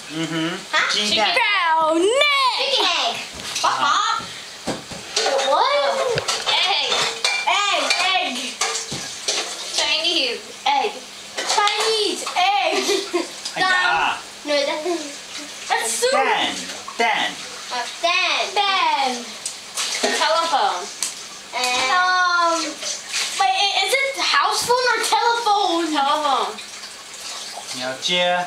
嗯哼， 啊鸡蛋。 Chicken egg. What? Egg. Chinese. Egg. Chinese egg. 哎呀， No, that's That's soup. 蛋。 Dan. Telephone. And Wait, is it house phone or telephone? telephone. 你要接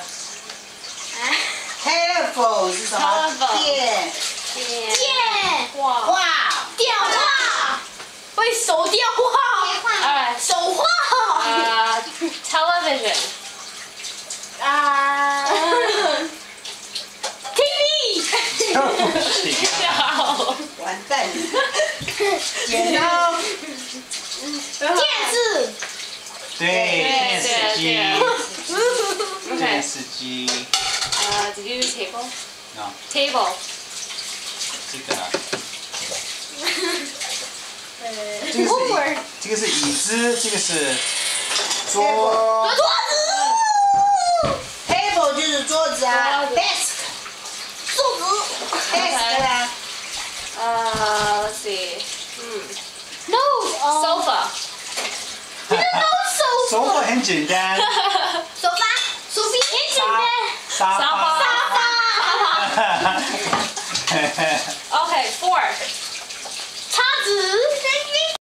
telephone 是什么？ Telephone 电。 电哇， 哇， 电话。喂，手电话。 Alright. 手话。 Television. TV。 这不行啊。 完蛋了。剪刀。 电视。 对，电视机。电 Okay. 视机。 Did you do table? No. Table. 这个啊，这个是椅子，这个是桌。 桌子。 table 就是桌子啊桌子 ，desk 桌子。 desk 啦。 Let's see. No. Sofa. 手法很简单， 沙发。手臂很简单。 沙发。 沙发。 沙发。 哈哈哈。